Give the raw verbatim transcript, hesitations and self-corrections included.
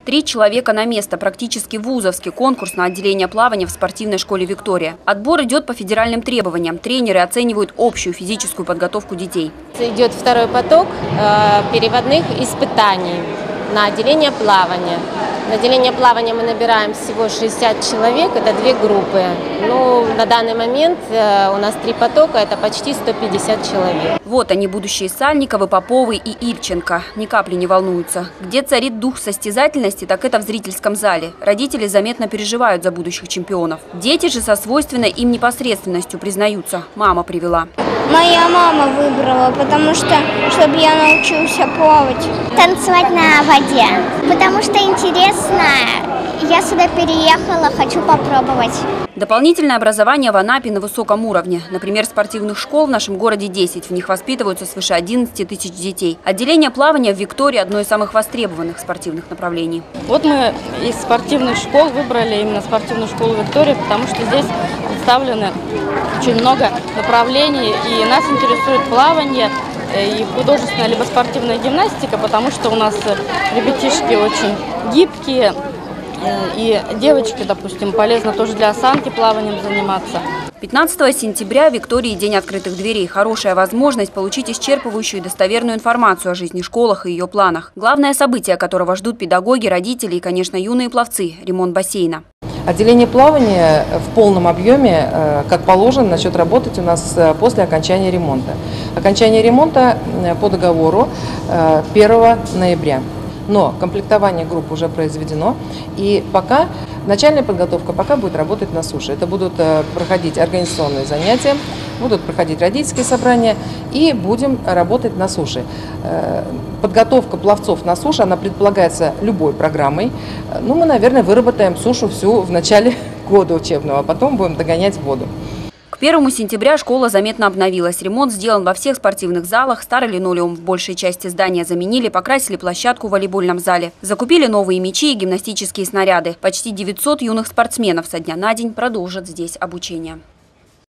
Три человека на место. Практически вузовский конкурс на отделение плавания в спортивной школе «Виктория». Отбор идет по федеральным требованиям. Тренеры оценивают общую физическую подготовку детей. Идет второй поток э, переводных испытаний на отделение плавания. На отделение плавания мы набираем всего шестьдесят человек, это две группы. Ну, на данный момент э, у нас три потока, это почти сто пятьдесят человек. Вот они, будущие Сальниковы, Поповы и Ильченко. Ни капли не волнуются. Где царит дух состязательности, так это в зрительском зале. Родители заметно переживают за будущих чемпионов. Дети же со свойственной им непосредственностью признаются. Мама привела. Моя мама выбрала, потому что, чтобы я научился плавать. Танцевать на воде, потому что интересно. Я сюда переехала, хочу попробовать. Дополнительное образование в Анапе на высоком уровне. Например, спортивных школ в нашем городе десять. В них воспитываются свыше одиннадцати тысяч детей. Отделение плавания в «Виктории» – одно из самых востребованных спортивных направлений. Вот мы из спортивных школ выбрали именно спортивную школу «Виктория», потому что здесь представлены очень много направлений. И нас интересует плавание и художественная либо спортивная гимнастика, потому что у нас ребятишки очень гибкие. И девочки, допустим, полезно тоже для осанки плаванием заниматься. пятнадцатого сентября в «Виктории» день открытых дверей. Хорошая возможность получить исчерпывающую и достоверную информацию о жизни школах и ее планах. Главное событие, которого ждут педагоги, родители и, конечно, юные пловцы – ремонт бассейна. Отделение плавания в полном объеме, как положено, начнет работать у нас после окончания ремонта. Окончание ремонта по договору первого ноября. Но комплектование групп уже произведено, и пока начальная подготовка пока будет работать на суше. Это будут проходить организационные занятия, будут проходить родительские собрания, и будем работать на суше. Подготовка пловцов на суше, она предполагается любой программой. Ну, мы, наверное, выработаем сушу всю в начале года учебного, а потом будем догонять воду. К первому сентября школа заметно обновилась. Ремонт сделан во всех спортивных залах. Старый линолеум в большей части здания заменили, покрасили площадку в волейбольном зале. Закупили новые мячи и гимнастические снаряды. Почти девятьсот юных спортсменов со дня на день продолжат здесь обучение.